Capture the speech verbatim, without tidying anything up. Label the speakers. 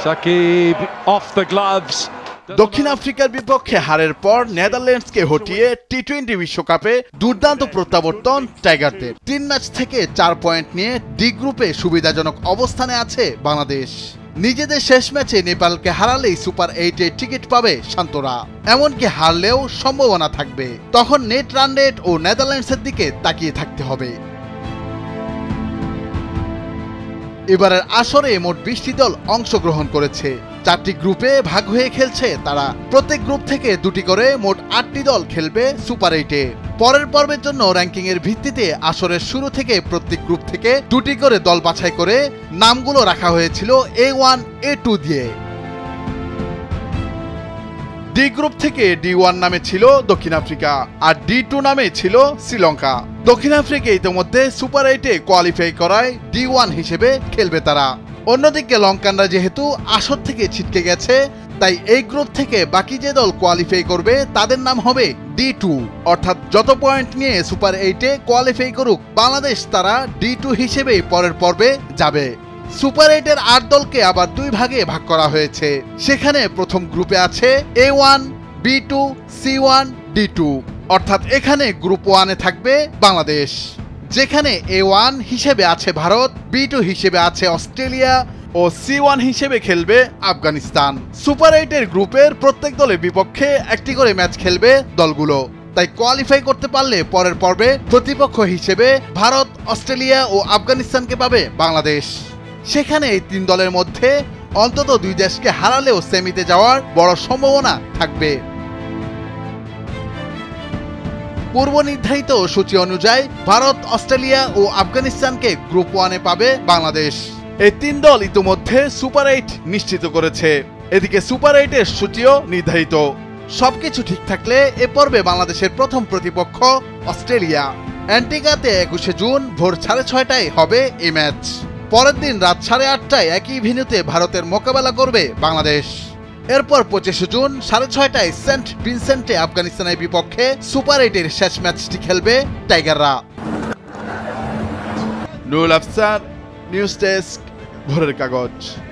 Speaker 1: Shakib off the gloves.
Speaker 2: দক্ষিণ আফ্রিকার বিপক্ষে হারের পর নেদারল্যান্ডসকে হটিয়ে টি টোয়েন্টি বিশ্বকাপে দুর্দান্ত প্রত্যাবর্তন টাইগারদের। তিন ম্যাচ থেকে চার পয়েন্ট নিয়ে ডি গ্রুপে সুবিধাজনক অবস্থানে আছে বাংলাদেশ। নিজেদের শেষ ম্যাচে নেপালকে হারালেই সুপার এইটে টিকিট পাবে শান্তরা, এমনকি হারলেও সম্ভাবনা থাকবে। তখন নেট রান রেট ও নেদারল্যান্ডসের দিকে তাকিয়ে থাকতে হবে। এবারের আসরে মোট বিশটি দল অংশগ্রহণ করেছে। চারটি গ্রুপে ভাগ হয়ে খেলছে তারা। প্রত্যেক গ্রুপ থেকে দুটি করে মোট আটটি দল খেলবে সুপার এইটে। পরের পর্বের জন্য র্যাঙ্কিং এর ভিত্তিতে আসরের শুরু থেকে প্রত্যেক গ্রুপ থেকে দুটি করে দল বাছাই করে নামগুলো রাখা হয়েছিল এ ওয়ান এ টু দিয়ে। ডি গ্রুপ থেকে ডি ওয়ান নামে ছিল দক্ষিণ আফ্রিকা আর ডি টু নামে ছিল শ্রীলঙ্কা। দক্ষিণ আফ্রিকা ইতিমধ্যে সুপার এইটে কোয়ালিফাই করায় ডি ওয়ান হিসেবে খেলবে তারা। অন্যদিকে লঙ্কানরা যেহেতু আসর থেকে ছিটকে গেছে, তাই এই গ্রুপ থেকে বাকি যে দল কোয়ালিফাই করবে তাদের নাম হবে ডি টু। অর্থাৎ যত পয়েন্ট নিয়ে সুপার এইটে কোয়ালিফাই করুক বাংলাদেশ, তারা ডি টু হিসেবে পরের পর্বে যাবে। সুপার এইটের আট দলকে আবার দুই ভাগে ভাগ করা হয়েছে। সেখানে প্রথম গ্রুপে আছে A one, B two, C one, D two. অর্থাৎ এখানে গ্রুপ ওয়ানে থাকবে বাংলাদেশ, যেখানে এ ওয়ান হিসেবে আছে ভারত, বি টু হিসেবে আছে অস্ট্রেলিয়া ও সি ওয়ান হিসেবে খেলবে আফগানিস্তান। সুপার এইটের গ্রুপের প্রত্যেক দলের বিপক্ষে একটি করে ম্যাচ খেলবে দলগুলো। তাই কোয়ালিফাই করতে পারলে পরের পর্বে প্রতিপক্ষ হিসেবে ভারত, অস্ট্রেলিয়া ও আফগানিস্তানকে পাবে বাংলাদেশ। সেখানে এই তিন দলের মধ্যে অন্তত দুই দেশকে হারালেও সেমিতে যাওয়ার বড় সম্ভাবনা থাকবে। পূর্ব নির্ধারিত সূচি অনুযায়ী ভারত, অস্ট্রেলিয়া ও আফগানিস্তানকে গ্রুপ ওয়ানে পাবে বাংলাদেশ। এই তিন দল ইতিমধ্যে সুপার এইট নিশ্চিত করেছে। এদিকে সুপার এইটের সূচিও নির্ধারিত। সবকিছু ঠিক থাকলে এ পর্বে বাংলাদেশের প্রথম প্রতিপক্ষ অস্ট্রেলিয়া। অ্যান্টিগাতে একুশে জুন ভোর সাড়ে ছয়টায় হবে এই ম্যাচ। পরের দিন রাত সাড়ে আটটায় একই ভেন্যুতে ভারতের মোকাবেলা করবে বাংলাদেশ। এরপর পঁচিশে জুন সাড়ে ছয়টায় সেন্ট ভিনসেন্টে আফগানিস্তানের বিপক্ষে সুপার এইটের শেষ ম্যাচটি খেলবে টাইগাররা। নুরুল আফসার, নিউজ ডেস্ক, ভোরের কাগজ।